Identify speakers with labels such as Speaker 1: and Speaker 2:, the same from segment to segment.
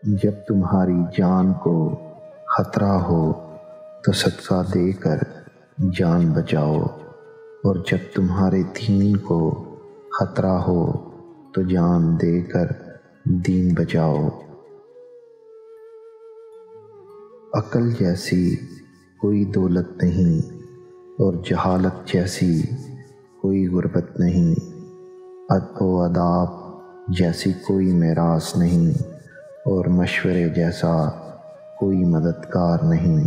Speaker 1: جب تمہاری جان کو خطرہ ہو تو صدقہ دے کر جان بچاؤ، اور جب تمہارے دین کو خطرہ ہو تو جان دے کر دین بچاؤ۔ عقل جیسی کوئی دولت نہیں اور جہالت جیسی کوئی غربت نہیں، ادب و آداب جیسی کوئی میراث نہیں اور مشورے جیسا کوئی مددگار نہیں۔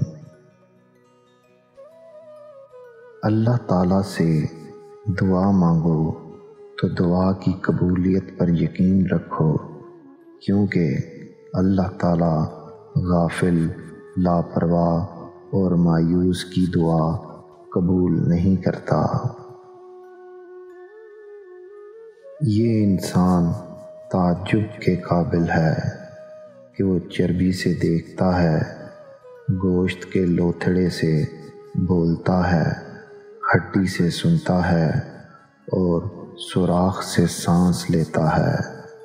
Speaker 1: اللہ تعالیٰ سے دعا مانگو تو دعا کی قبولیت پر یقین رکھو، کیونکہ اللہ تعالیٰ غافل، لاپرواہ اور مایوس کی دعا قبول نہیں کرتا۔ یہ انسان تعجب کے قابل ہے کہ وہ چربی سے دیکھتا ہے، گوشت کے لوتھڑے سے بولتا ہے، ہڈی سے سنتا ہے اور سوراخ سے سانس لیتا ہے۔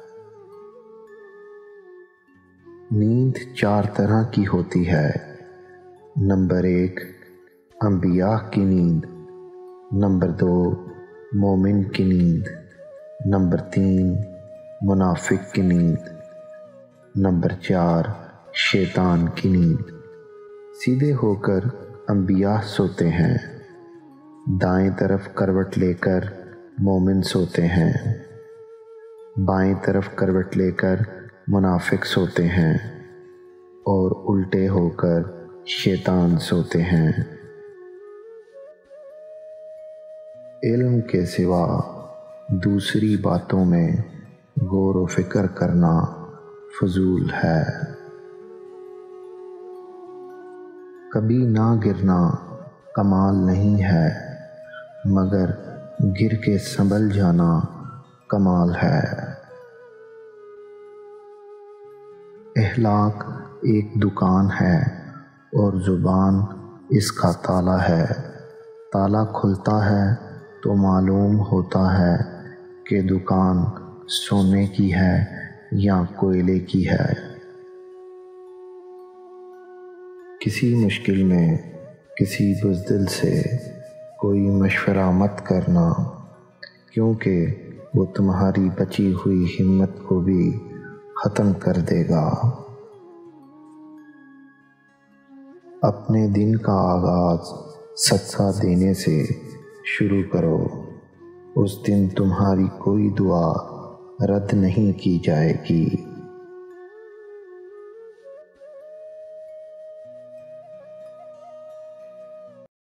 Speaker 1: نیند 4 طرح کی ہوتی ہے۔ نمبر 1 انبیاء کی نیند، نمبر 2 مومن کی نیند، نمبر 3 منافق کی نیند، نمبر 4 شیطان کی نیند۔ سیدھے ہو کر انبیاء سوتے ہیں، دائیں طرف کروٹ لے کر مومن سوتے ہیں، بائیں طرف کروٹ لے کر منافق سوتے ہیں، اور الٹے ہو کر شیطان سوتے ہیں۔ علم کے سوا دوسری باتوں میں غور و فکر کرنا فضول ہے۔ کبھی نہ گرنا کمال نہیں ہے، مگر گر کے سنبھل جانا کمال ہے۔ اخلاق ایک دکان ہے اور زبان اس کا تالا ہے۔ تالا کھلتا ہے تو معلوم ہوتا ہے کہ دکان سونے کی ہے یا کوئلے کی ہے۔ کسی مشکل میں کسی بزدل سے کوئی مشورہ مت کرنا، کیونکہ وہ تمہاری بچی ہوئی ہمت کو بھی ختم کر دے گا۔ اپنے دن کا آغاز صدقہ دینے سے شروع کرو، اس دن تمہاری کوئی دعا رد نہیں کی جائے گی۔